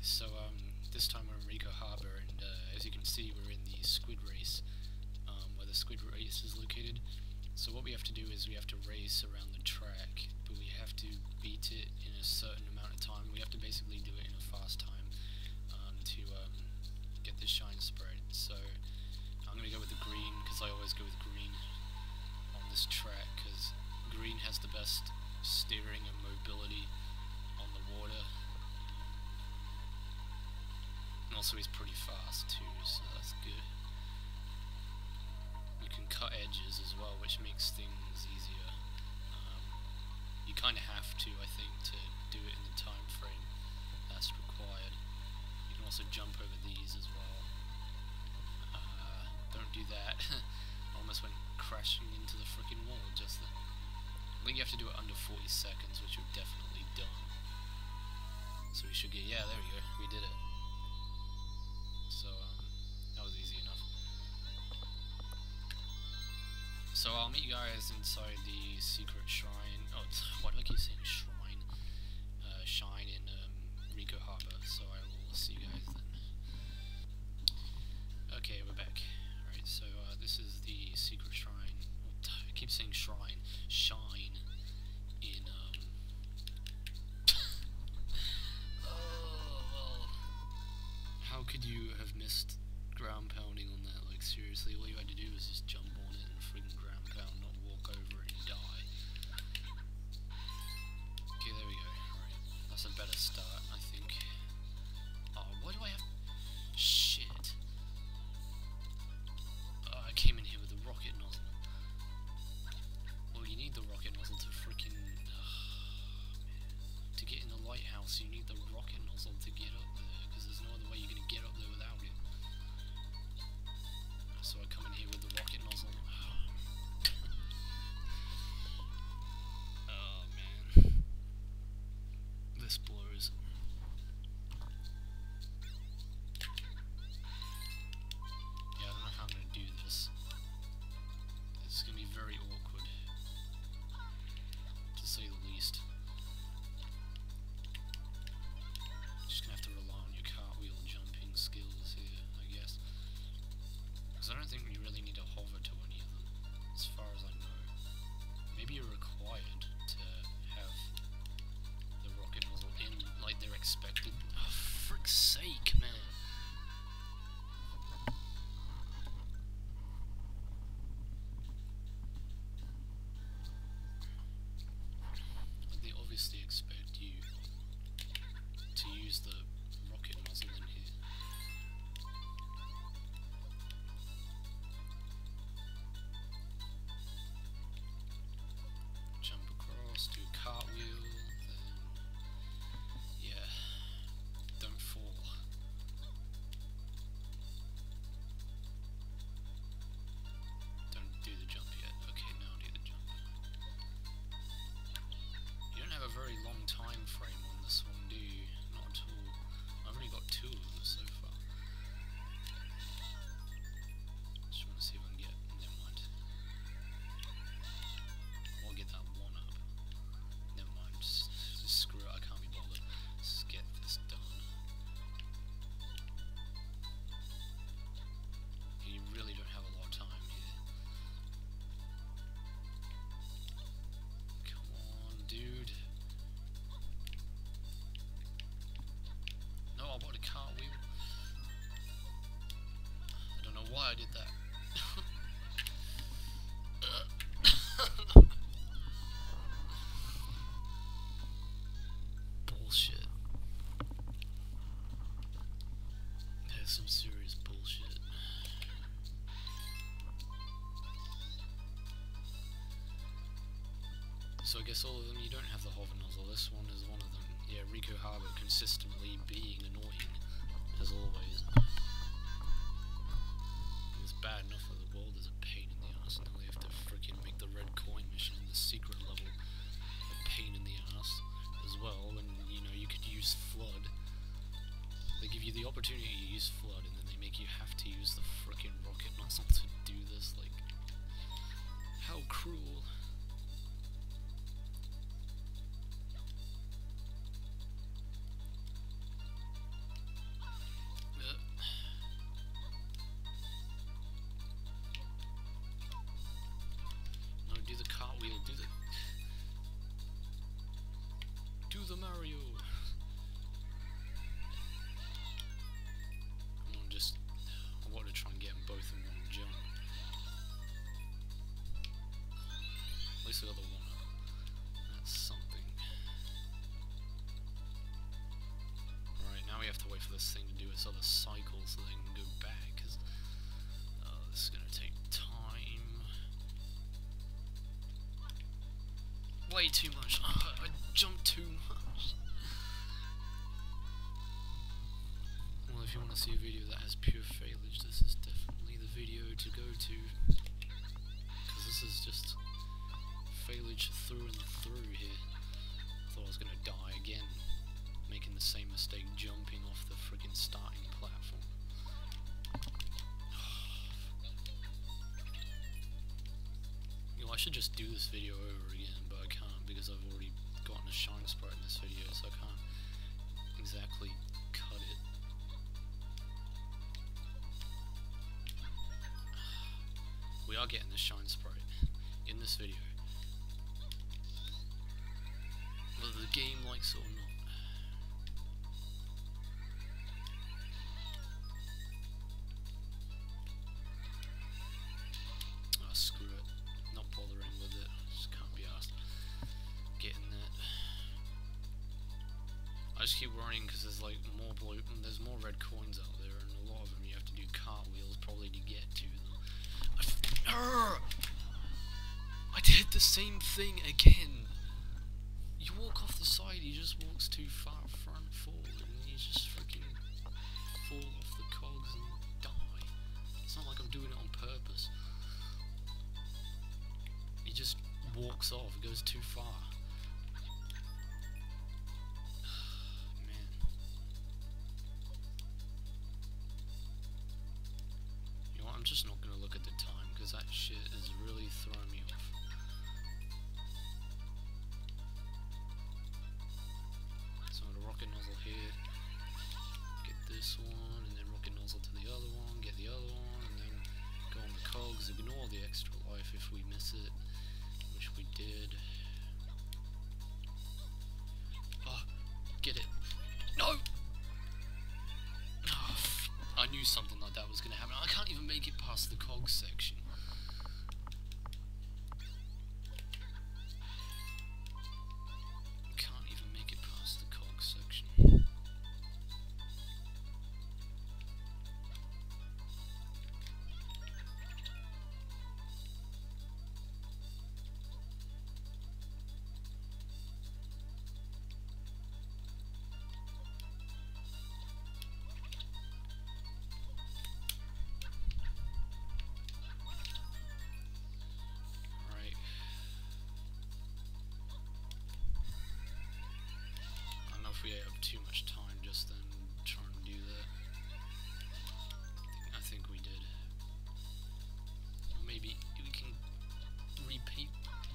so this time we're in Ricco Harbor, and as you can see, we're in the squid race, where the squid race is located. So what we have to do is we have to race around the track, but we have to beat it in a certain amount of time. We have to basically do it in a fast time to get the Shine Sprite. So I'm going to go with the green, because I always go with green on this track, because green has the best steering and mobility on the water. And also he's pretty fast too, so that's good. You can cut edges as well, which makes things easier. You kind of have to, I think, to do it in the time frame that's required. You can also jump over these as well. Don't do that. I almost went crashing into the freaking wall just then. I think you have to do it under 40 seconds, which we've definitely done. So we should get, yeah, there we go, we did it. So, that was easy enough. So I'll meet you guys inside the secret shrine. Oh, why do I keep saying shrine? Shine in Ricco Harbor. So I will see you guys then. Okay, we're back. Alright, so this is the secret shrine. I keep saying shrine. Shine in oh well. How could you have missed ground pounding on that? Like seriously, all you had to do was just jump on it and friggin' ground pound, not walk over it and die. Okay, there we go. Alright, that's a better start, I think. Oh, why do I have... Shit. I came in here with a rocket nozzle. Well, you need the rocket nozzle to freaking... to get in the lighthouse, you need the rocket nozzle to get up there, because there's no other way you're going to get up there without it. So I come in here with the rocket nozzle. Oh man. This blows. Yeah, I don't know how I'm going to do this. It's going to be very awkward, to say the least. Just going to have to rely on your cartwheel jumping skills here, I guess. Because I don't think you really need to hover to any of them, as far as I know. Maybe you're required to have the rocket nozzle in, like they're expected. Oh, frick's sake, man! Like they obviously expect you to use the rocket nozzle in here. Jump across, do a cartwheel, then yeah, don't fall. Don't do the jump yet. Okay, now do the jump. You don't have a very long time frame on this one, do you? Not at all. I've only got 2 of them so far. Just want to see if I can get... Never mind. I'll get that one up. Never mind. Just screw it. I can't be bothered. Let's get this done. You really don't have a lot of time here. Come on, dude. No, I bought a cartwheel. I don't know why I did that. Bullshit. That is some serious bullshit. So I guess all of them, you don't have the hover nozzle. This one is one of them. Yeah, Ricco Harbor consistently being annoying, as always. It's bad enough that the world is a pain in the ass, and now they have to freaking make the red coin mission in the secret level a pain in the ass as well, when, you know, you could use F.L.U.D. They give you the opportunity to use F.L.U.D, and then they make you have to use the freaking rocket nozzle to do this, like, how cruel. this thing to do its other cycle so they can go back, because this is going to take time. Way too much. I jumped too much. Well, if you want to see a video that has pure failage, this is definitely the video to go to. Because this is just failage through and through here. I thought I was going to die again, making the same mistake jumping off the friggin' starting platform. You know, I should just do this video over again, but I can't because I've already gotten a Shine Sprite in this video, so I can't exactly cut it. We are getting the Shine Sprite in this video, whether the game likes it or not. Oh, screw it. Not bothering with it. Just can't be asked. Getting that. I just keep worrying because there's like there's more red coins out there, and a lot of them you have to do cartwheels probably to get to them. I did the same thing again. You walk off the side, he just walks too far front forward, and you just freaking fall off the cogs and die. It's not like I'm doing it on purpose. He just walks off, it goes too far. Man. You know what, I'm just not gonna look at the time, because that shit is really throwing me off. So I'm gonna rocket nozzle here, get this one, and then rocket nozzle to the other one, get the other one, and then go on the cogs, ignore the extra life if we miss it, which we did. Oh, get it. No! Oh, I knew something like that was gonna happen. I can't even make it past the cogs section. Can't even make it past the cogs section. We ate up too much time just then trying to do that. I think we did. Or maybe we can repeat.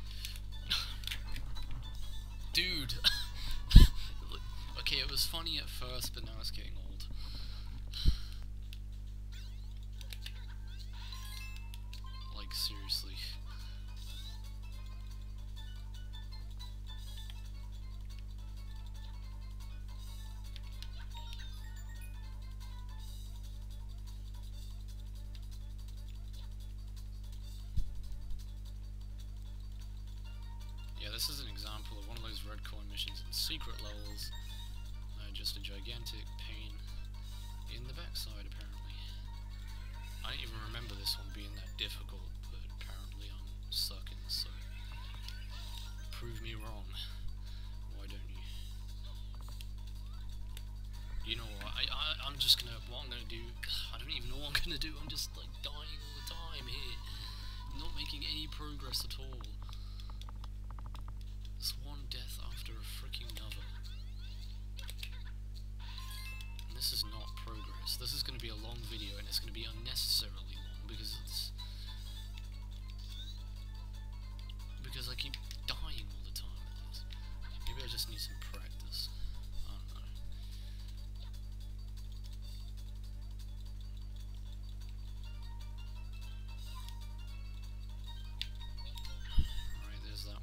Dude! Okay, it was funny at first, but now it's getting old. Like, seriously. This is an example of one of those red coin missions in secret levels. Just a gigantic pain in the backside, apparently. I don't even remember this one being that difficult, but apparently I'm sucking, so prove me wrong. Why don't you? You know what, I'm just gonna, what I'm gonna do, I don't even know what I'm gonna do, I'm just like dying all the time here. Not making any progress at all. It's one death after a freaking another. And this is not progress. This is going to be a long video, and it's going to be unnecessarily long because I keep dying all the time at this. Maybe I just need some practice. I don't know. Alright, there's that one.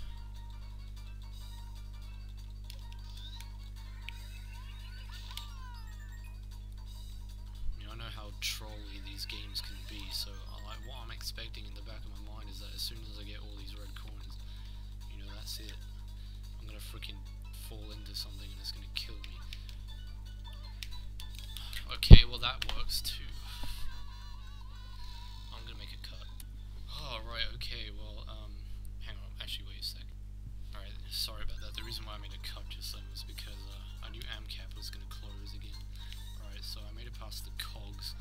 How trolly these games can be, so what I'm expecting in the back of my mind is that as soon as I get all these red coins, you know, that's it. I'm gonna freaking fall into something and it's gonna kill me. cogs too. I'm gonna make a cut. Oh, right, okay, well, hang on, actually, wait a sec. Alright, sorry about that. The reason why I made a cut just then was because, I knew AMCAP was gonna close again. Alright, so I made it past the cogs.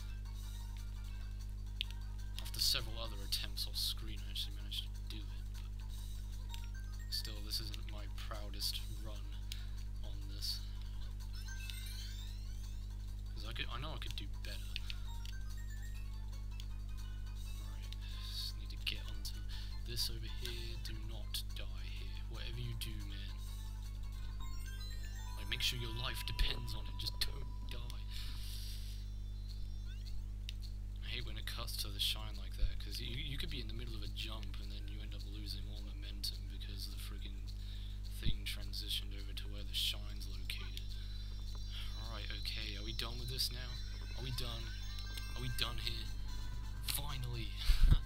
After several other attempts off screen, I actually managed to do it, but still, this isn't my proudest run on this. Because I know I could do better. Get onto this over here. Do not die here. Whatever you do, man. Like, make sure your life depends on it. Just don't die. I hate when it cuts to the shine like that, because you could be in the middle of a jump and then you end up losing all momentum because the friggin' thing transitioned over to where the shine's located. Alright, okay. Are we done with this now? Are we done? Are we done here? Finally!